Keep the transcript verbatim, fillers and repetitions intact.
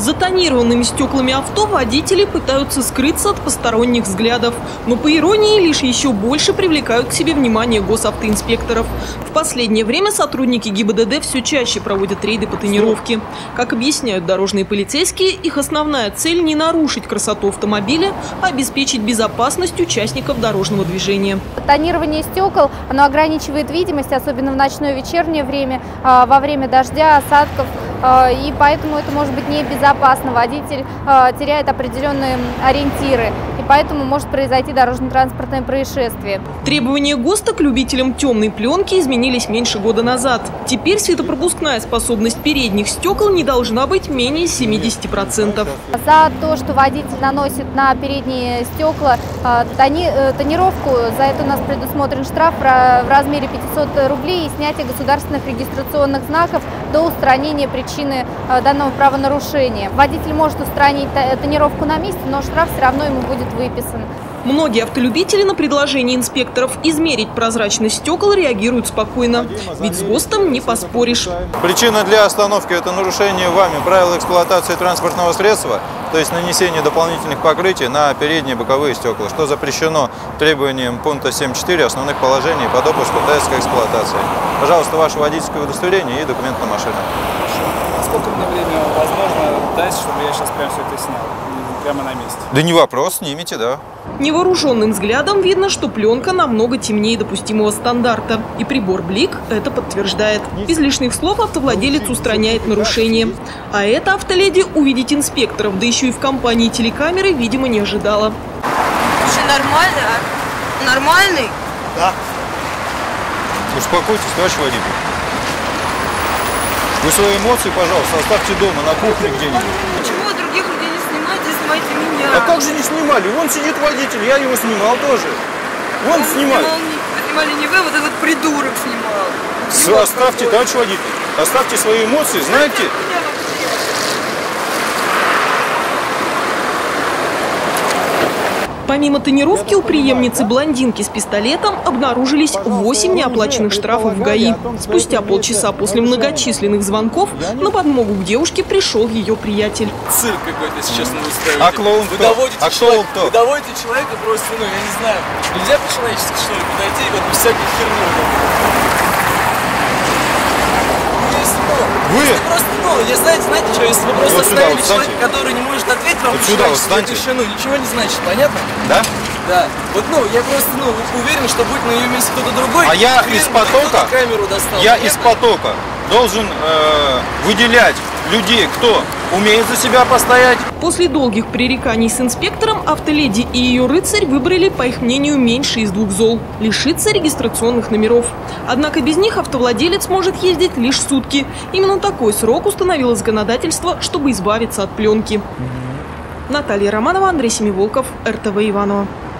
За тонированными стеклами авто водители пытаются скрыться от посторонних взглядов. Но, по иронии, лишь еще больше привлекают к себе внимание госавтоинспекторов. В последнее время сотрудники ГИБДД все чаще проводят рейды по тонировке. Как объясняют дорожные полицейские, их основная цель – не нарушить красоту автомобиля, а обеспечить безопасность участников дорожного движения. Тонирование стекол, оно ограничивает видимость, особенно в ночное и вечернее время, во время дождя, осадков. И поэтому это может быть небезопасно. Водитель теряет определенные ориентиры, и поэтому может произойти дорожно-транспортное происшествие. Требования ГОСТа к любителям темной пленки изменились меньше года назад. Теперь светопропускная способность передних стекол не должна быть менее семидесяти процентов. За то, что водитель наносит на передние стекла тони, тонировку, за это у нас предусмотрен штраф в размере пятисот рублей и снятие государственных регистрационных знаков до устранения причины данного правонарушения. Водитель может устранить тонировку на месте, но штраф все равно ему будет выписан. Многие автолюбители на предложение инспекторов измерить прозрачность стекол реагируют спокойно. Ведь с ГОСТом не поспоришь. Причина для остановки – это нарушение вами правил эксплуатации транспортного средства, то есть нанесение дополнительных покрытий на передние и боковые стекла, что запрещено требованием пункта семь точка четыре основных положений по допуску ТС к эксплуатации. Пожалуйста, ваше водительское удостоверение и документ на машину. А сколько мне времени возможно дать, чтобы я сейчас прям все это снял? Прямо на месте. Да не вопрос, снимите, да. Невооруженным взглядом видно, что пленка намного темнее допустимого стандарта. И прибор Блик это подтверждает. Без лишних слов автовладелец устраняет нарушение. А это автоледи увидеть инспекторов, да еще и в компании телекамеры, видимо, не ожидала. Слушай, нормально, а? Нормальный? Да. Успокойтесь, товарищ водитель. Вы свои эмоции, пожалуйста, оставьте дома, на кухне где-нибудь. Почему других людей не снимаете, снимайте меня? А как же не снимали? Вон сидит водитель, я его снимал тоже. Вон снимали. Вы снимали не вы, вот этот придурок снимал. Все, оставьте, товарищ водитель. Оставьте свои эмоции, знаете? Помимо тонировки у преемницы-блондинки с пистолетом обнаружились восемь неоплаченных штрафов в ГАИ. Спустя полчаса после многочисленных звонков на подмогу к девушке пришел ее приятель. Цирк какой-то сейчас вы устраиваете. А клоун вы кто? Доводите А человека, кто? Вы доводите человека просто, ну, я не знаю. Нельзя по-человечески, что ли, подойти и вот без всякой херни. Вы? Если просто, ну, я, знаете, знаете что, если вы просто Вот сюда оставили вот человека, который не может ответить вам вот сюда вот по-человечески, тишину, ничего не значит, понятно? Да? Да. Вот, ну, я просто, ну, уверен, что будет на ее месте кто-то другой. А я уверен, из потока, камеру достал, я понятно? из потока должен э, выделять людей, кто умеет за себя постоять. После долгих пререканий с инспектором автоледи и ее рыцарь выбрали, по их мнению, меньше из двух зол – лишиться регистрационных номеров. Однако без них автовладелец может ездить лишь сутки. Именно такой срок установило законодательство, чтобы избавиться от пленки. Наталья Романова, Андрей Семиволков, эр тэ вэ Иваново.